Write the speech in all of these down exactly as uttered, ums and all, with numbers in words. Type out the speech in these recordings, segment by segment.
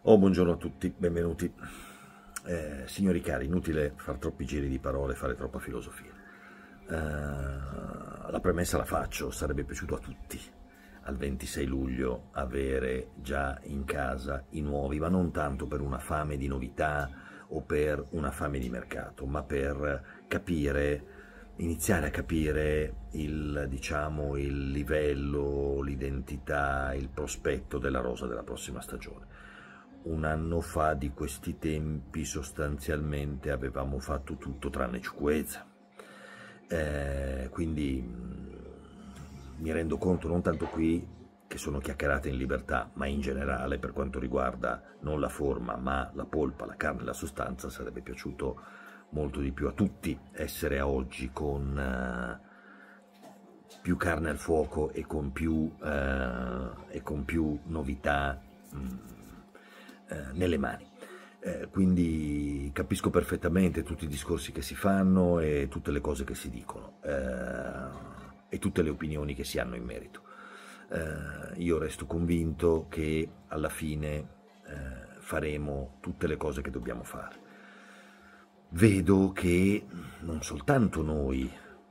Oh, buongiorno a tutti, benvenuti. Eh, signori cari, inutile fare troppi giri di parole, fare troppa filosofia. Eh, la premessa la faccio, sarebbe piaciuto a tutti al ventisei luglio avere già in casa i nuovi, ma non tanto per una fame di novità o per una fame di mercato, ma per capire, iniziare a capire il, diciamo, il livello, l'identità, il prospetto della rosa della prossima stagione. Un anno fa di questi tempi sostanzialmente avevamo fatto tutto tranne Ciucueza, eh, quindi mh, mi rendo conto non tanto qui che sono chiacchierate in libertà, ma in generale per quanto riguarda non la forma ma la polpa, la carne e la sostanza, sarebbe piaciuto molto di più a tutti essere a oggi con uh, più carne al fuoco e con più, uh, e con più novità mh, Eh, nelle mani. Eh, quindi capisco perfettamente tutti i discorsi che si fanno e tutte le cose che si dicono eh, e tutte le opinioni che si hanno in merito. Eh, io resto convinto che alla fine eh, faremo tutte le cose che dobbiamo fare. Vedo che non soltanto noi,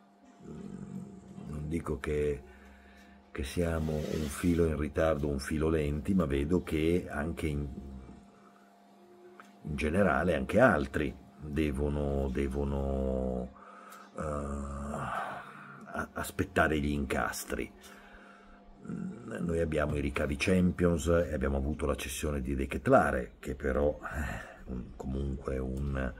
non dico che che siamo un filo in ritardo, un filo lenti, ma vedo che anche in, in generale anche altri devono, devono uh, aspettare gli incastri. Noi abbiamo i ricavi Champions e abbiamo avuto la cessione di De Ketelaere, che però è un, comunque un,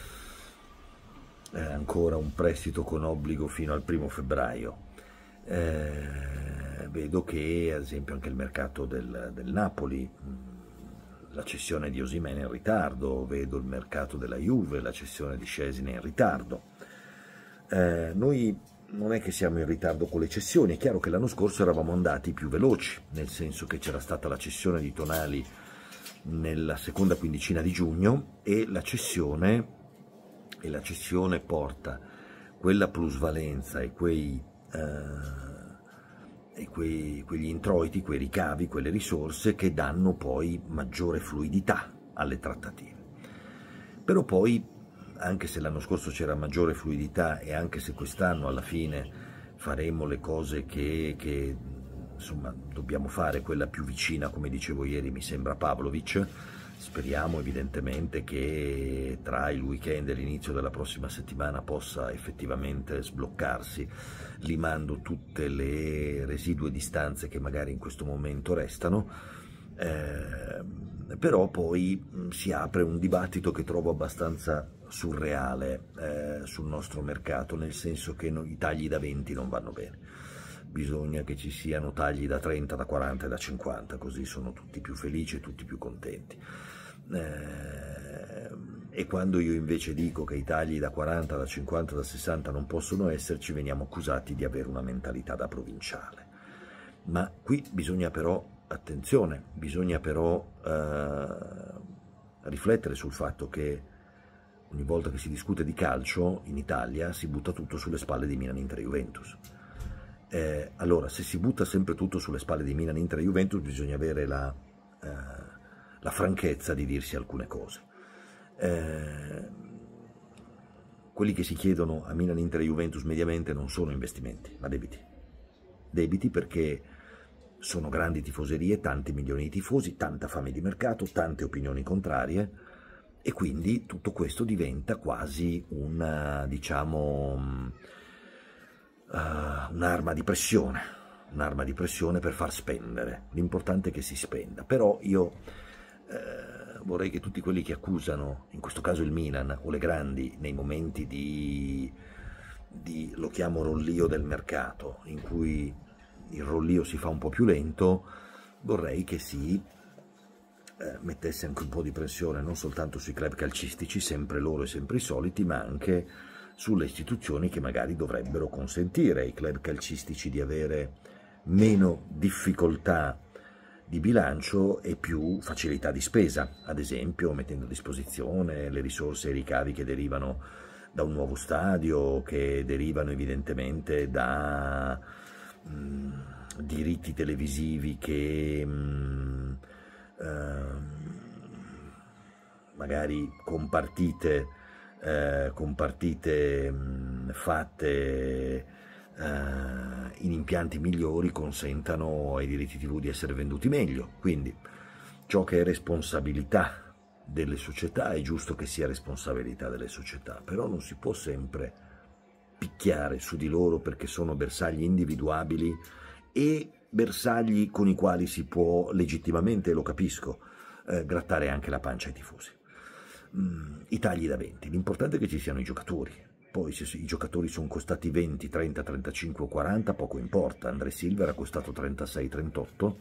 è ancora un prestito con obbligo fino al primo febbraio. Eh, vedo che ad esempio anche il mercato del, del Napoli, la cessione di Osimhen è in ritardo, vedo il mercato della Juve, la cessione di Szczęsny è in ritardo. Eh, noi non è che siamo in ritardo con le cessioni, è chiaro che l'anno scorso eravamo andati più veloci, nel senso che c'era stata la cessione di Tonali nella seconda quindicina di giugno e la cessione, e la cessione porta quella plusvalenza e quei Uh, e quei, quegli introiti, quei ricavi, quelle risorse che danno poi maggiore fluidità alle trattative. Però poi, anche se l'anno scorso c'era maggiore fluidità e anche se quest'anno alla fine faremo le cose che, che insomma, dobbiamo fare, quella più vicina, come dicevo ieri, mi sembra Pavlovic, speriamo evidentemente che tra il weekend e l'inizio della prossima settimana possa effettivamente sbloccarsi, limando tutte le residue distanze che magari in questo momento restano, eh, però poi si apre un dibattito che trovo abbastanza surreale eh, sul nostro mercato, nel senso che no, i tagli da venti non vanno bene. Bisogna che ci siano tagli da trenta, da quaranta e da cinquanta, così sono tutti più felici e tutti più contenti. Eh, e quando io invece dico che i tagli da quaranta, da cinquanta, da sessanta non possono esserci, veniamo accusati di avere una mentalità da provinciale. Ma qui bisogna però, attenzione, bisogna però eh, riflettere sul fatto che ogni volta che si discute di calcio in Italia si butta tutto sulle spalle di Milan, Inter e Juventus. Eh, allora, se si butta sempre tutto sulle spalle di Milan, Inter e Juventus, bisogna avere la, eh, la franchezza di dirsi alcune cose. Eh, quelli che si chiedono a Milan, Inter e Juventus mediamente non sono investimenti, ma debiti. Debiti perché sono grandi tifoserie, tanti milioni di tifosi, tanta fame di mercato, tante opinioni contrarie, e quindi tutto questo diventa quasi una, diciamo, Uh, un'arma di pressione, un'arma di pressione per far spendere. L'importante è che si spenda. Però io eh, vorrei che tutti quelli che accusano, in questo caso il Milan o le grandi, nei momenti di, di lo chiamo rollio del mercato, in cui il rollio si fa un po' più lento, vorrei che si eh, mettesse anche un po' di pressione non soltanto sui club calcistici, sempre loro e sempre i soliti, ma anche sulle istituzioni che magari dovrebbero consentire ai club calcistici di avere meno difficoltà di bilancio e più facilità di spesa, ad esempio mettendo a disposizione le risorse e i ricavi che derivano da un nuovo stadio, che derivano evidentemente da mh, diritti televisivi che mh, uh, magari con partite, eh, con partite mh, fatte eh, in impianti migliori, consentano ai diritti tivù di essere venduti meglio. Quindi ciò che è responsabilità delle società è giusto che sia responsabilità delle società, però non si può sempre picchiare su di loro perché sono bersagli individuabili e bersagli con i quali si può legittimamente, lo capisco, eh, grattare anche la pancia ai tifosi. Mm, I tagli da venti, l'importante è che ci siano i giocatori, poi se i giocatori sono costati venti, trenta, trentacinque o quaranta poco importa. André Silva era costato trentasei trentotto,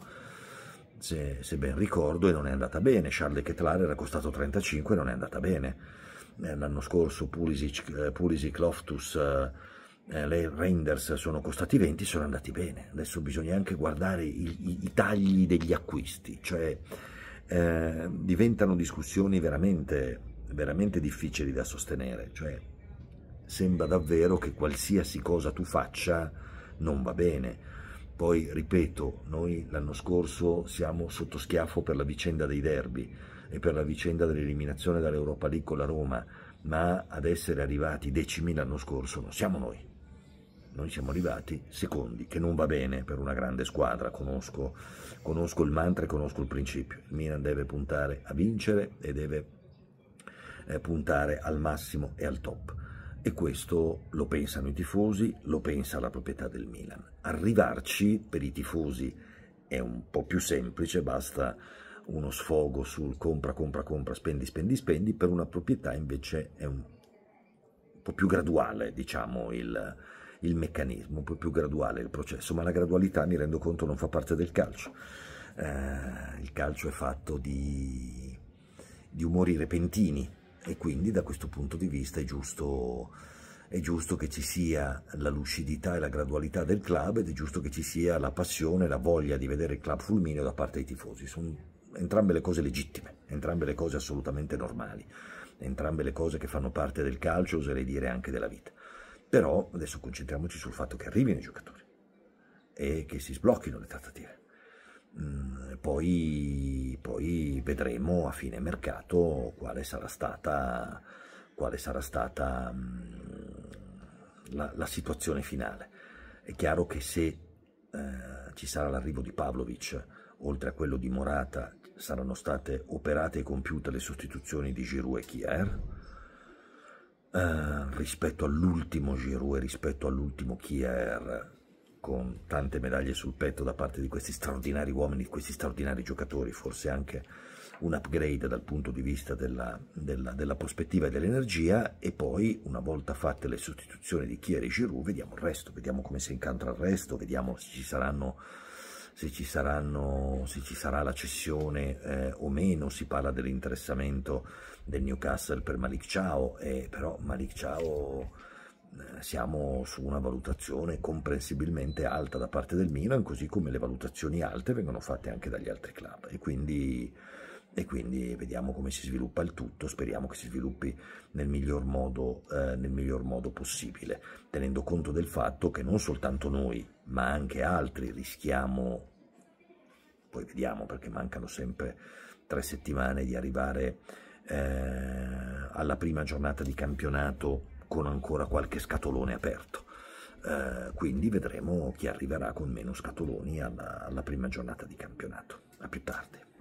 se, se ben ricordo, e non è andata bene. Charles de Ketelaere era costato trentacinque e non è andata bene. Eh, l'anno scorso Pulisic, eh, Pulisic Loftus, eh, le Reinders sono costati venti, sono andati bene. Adesso bisogna anche guardare i, i, i tagli degli acquisti, cioè eh, diventano discussioni veramente, veramente difficili da sostenere, cioè sembra davvero che qualsiasi cosa tu faccia non va bene. Poi, ripeto, noi l'anno scorso siamo sotto schiaffo per la vicenda dei derby e per la vicenda dell'eliminazione dall'Europa League con la Roma, ma ad essere arrivati decimi l'anno scorso non siamo noi. Noi siamo arrivati secondi, che non va bene per una grande squadra. Conosco, conosco il mantra e conosco il principio. Il Milan deve puntare a vincere e deve eh, puntare al massimo e al top. E questo lo pensano i tifosi, lo pensa la proprietà del Milan. Arrivarci per i tifosi è un po' più semplice, basta uno sfogo sul compra, compra, compra, spendi, spendi, spendi. Per una proprietà invece è un po' più graduale, diciamo, il... il meccanismo, un po' più graduale il processo, ma la gradualità, mi rendo conto, non fa parte del calcio. Eh, il calcio è fatto di, di umori repentini e quindi da questo punto di vista è giusto, è giusto che ci sia la lucidità e la gradualità del club, ed è giusto che ci sia la passione, la voglia di vedere il club fulmineo da parte dei tifosi. Sono entrambe le cose legittime, entrambe le cose assolutamente normali, entrambe le cose che fanno parte del calcio, oserei dire anche della vita. Però adesso concentriamoci sul fatto che arrivino i giocatori e che si sblocchino le trattative. Mm, poi, poi vedremo a fine mercato quale sarà stata, quale sarà stata mm, la, la situazione finale. È chiaro che se eh, ci sarà l'arrivo di Pavlovic, oltre a quello di Morata, saranno state operate e compiute le sostituzioni di Giroud e Kier, Uh, rispetto all'ultimo Giroud e rispetto all'ultimo Kier, con tante medaglie sul petto da parte di questi straordinari uomini, di questi straordinari giocatori, forse anche un upgrade dal punto di vista della, della, della prospettiva e dell'energia. E poi, una volta fatte le sostituzioni di Kier e Giroud, vediamo il resto, vediamo come si incantra il resto, vediamo se ci saranno, se ci, saranno, se ci sarà la cessione eh, o meno. Si parla dell'interessamento del Newcastle per Malick Thiaw, e però Malick Thiaw eh, siamo su una valutazione comprensibilmente alta da parte del Milan, così come le valutazioni alte vengono fatte anche dagli altri club, e quindi, e quindi vediamo come si sviluppa il tutto. Speriamo che si sviluppi nel miglior modo, eh, nel miglior modo possibile, tenendo conto del fatto che non soltanto noi, ma anche altri rischiamo, poi vediamo perché mancano sempre tre settimane, di arrivare eh, alla prima giornata di campionato con ancora qualche scatolone aperto. Eh, quindi vedremo chi arriverà con meno scatoloni alla, alla prima giornata di campionato. A più tardi.